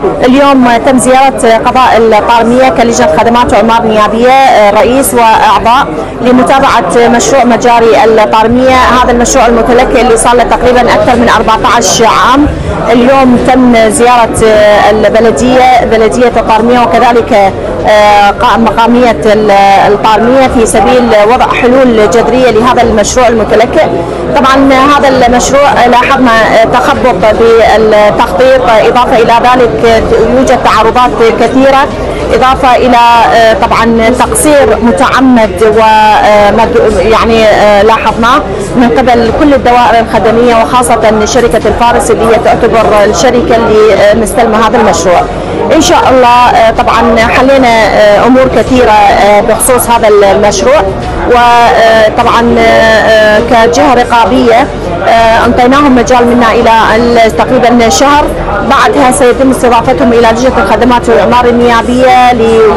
اليوم تم زيارة قضاء الطارمية كلجنة خدمات وإعمار نيابية، رئيس وأعضاء لمتابعة مشروع مجاري الطارمية. هذا المشروع المتلكئ اللي صار له تقريبا أكثر من 14 عام. اليوم تم زيارة بلدية الطارمية وكذلك مقامية الطارمية في سبيل وضع حلول جذرية لهذا المشروع المتلكئ. طبعا هذا المشروع لاحظنا تخبط بالتخطيط، إضافة إلى ذلك يوجد تعارضات كثيرة، إضافة إلى طبعا تقصير متعمد يعني لاحظناه من قبل كل الدوائر الخدمية وخاصة شركة الفارس اللي هي تعتبر الشركة اللي مستلمة هذا المشروع. إن شاء الله طبعا حلينا أمور كثيرة بخصوص هذا المشروع، وطبعا كجهة رقابية انطيناهم مجال منا الى تقريبا شهر. بعدها سيتم استضافتهم الى لجنه الخدمات والاعمار النيابيه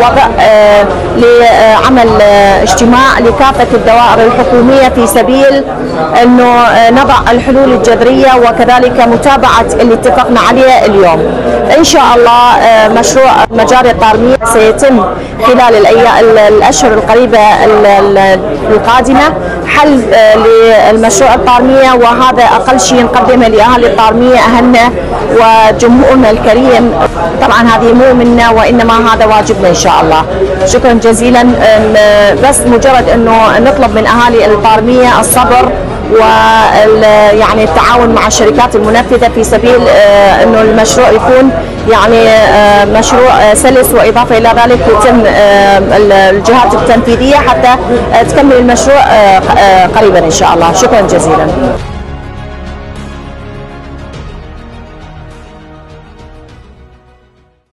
لعمل اجتماع لكافه الدوائر الحكوميه في سبيل انه نضع الحلول الجذريه وكذلك متابعه اللي اتفقنا عليه اليوم. ان شاء الله مشروع مجاري الطارمية سيتم خلال الاشهر القريبه القادمه حل للمشروع الطارمية، وهذا أقل شيء نقدمه لأهالي الطارمية أهلنا وجمهورنا الكريم. طبعا هذه مو منا وإنما هذا واجبنا إن شاء الله. شكرا جزيلا. بس مجرد أنه نطلب من أهالي الطارمية الصبر ويعني التعاون مع الشركات المنفذة في سبيل أنه المشروع يكون يعني مشروع سلس، وإضافة إلى ذلك يتم الجهات التنفيذية حتى تكمل المشروع قريبا إن شاء الله. شكرا جزيلا.